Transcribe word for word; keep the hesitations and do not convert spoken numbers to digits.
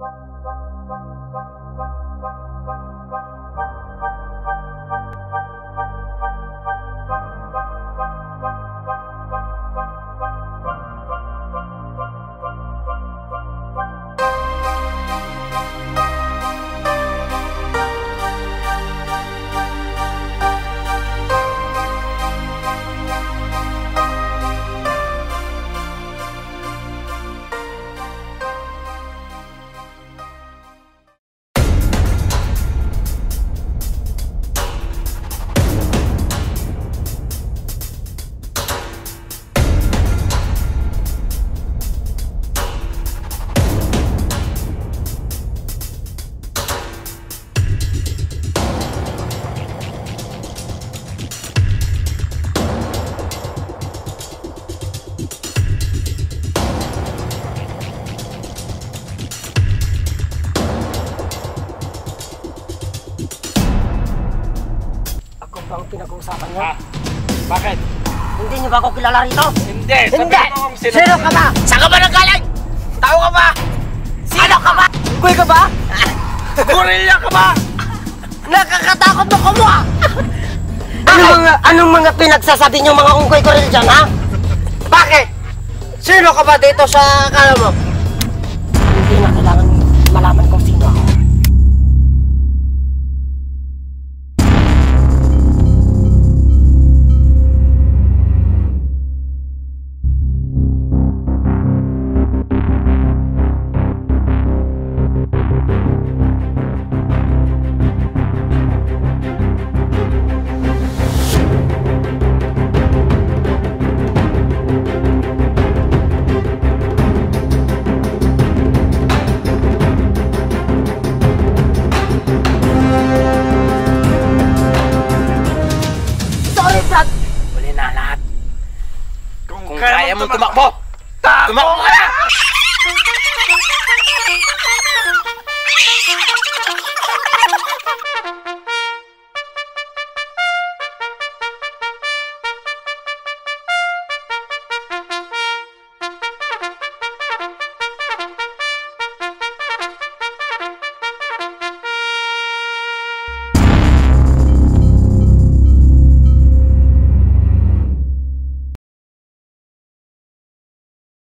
Ang pinag-uusapan niyo? Ah, bakit? Hindi niyo ba ako kilala rito? Hindi! Hindi! Sino, Sino ka ba? Saan ka ba nanggaling? Tao ka ba? Sino ka ba? Kuy ka ba? Gorilla ka ba? Nakakatakot mo kumuha! Anong mga, anong mga pinagsasabi niyo mga ungkoy-goril dyan, ha? Bakit? Sino ka ba dito sa akala mo? Hindi na kailangan malaman kung sino ako. Huli na lahat. Kung, Kung kaya mong tumakbo, tumakbo ka na!